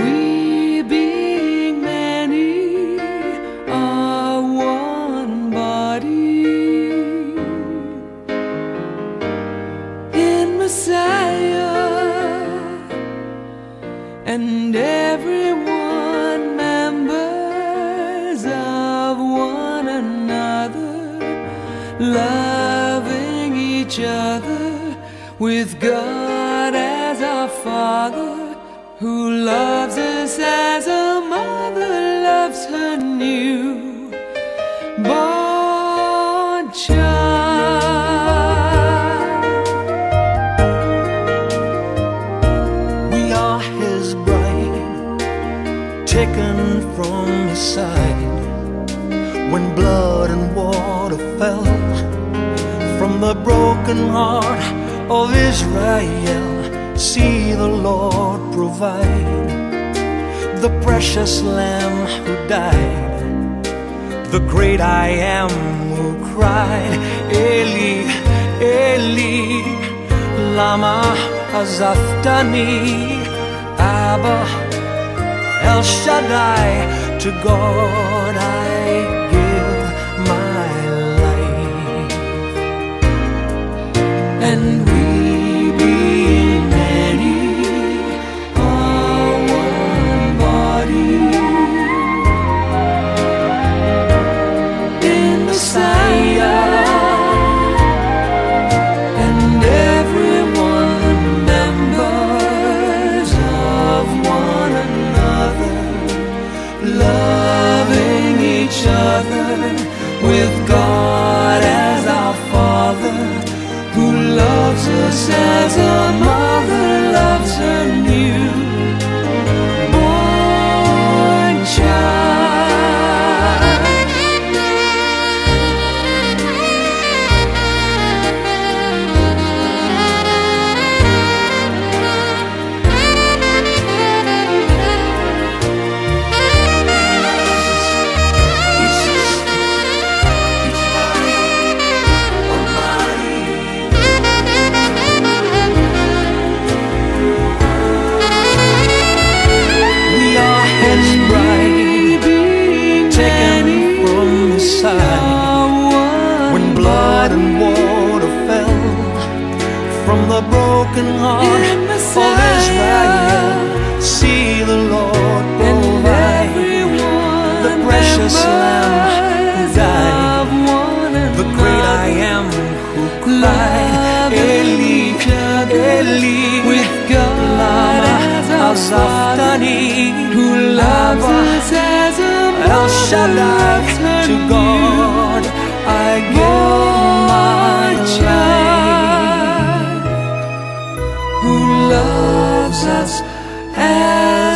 we being many are one body in Messiah, and everyone members of one another, loving each other with God as our Father, who loves us as a mother loves her newborn child. We are His bride, taken from His side. When blood and water fell from the broken heart of Israel, see the Lord provide the precious Lamb who died, the great I Am who cried, Eli, Eli, lama sabachthani. Abba, El Shaddai, to God I give my life. And we being many are one body in Messiah, and everyone members of one another, loving each other with God as our Father, who loves us as a mother loves her newborn child. When blood and water fell from the broken heart of Israel, see the Lord provide the precious Lamb who died, the great I Am who cried, Eli, Eli, with God as sabachthani, who loves us as a El Shaddai, to God I give my child, who loves us as